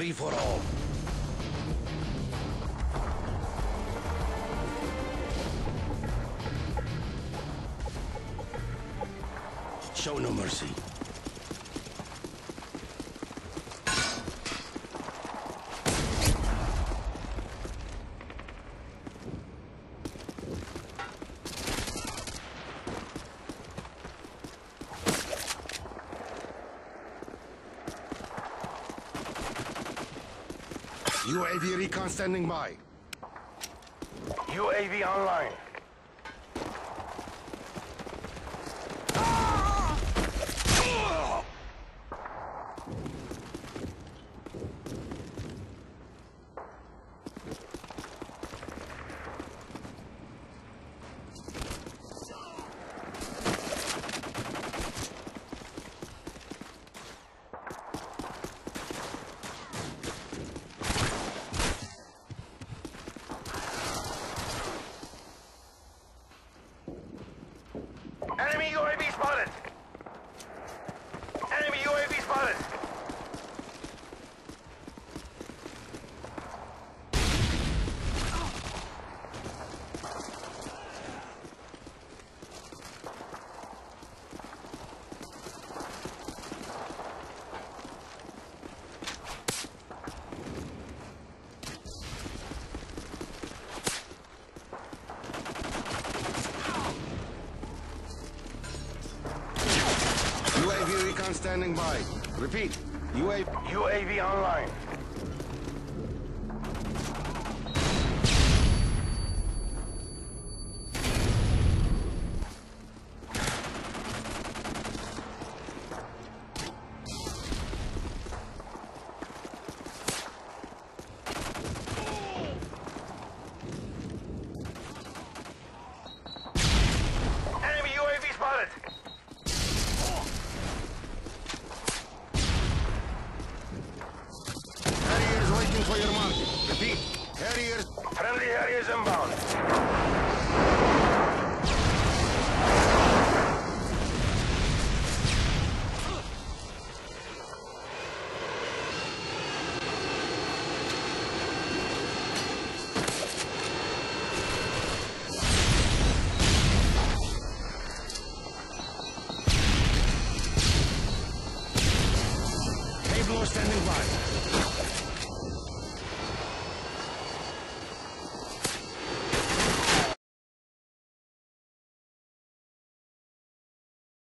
free for all. Show no mercy. UAV recon standing by. UAV online. Enemy UAV spotted! Enemy UAV spotted! UAV recon standing by. Repeat. UAV online. Enemy UAV spotted! Harriers waiting for your mark. Repeat. Harriers. Friendly Harriers inbound.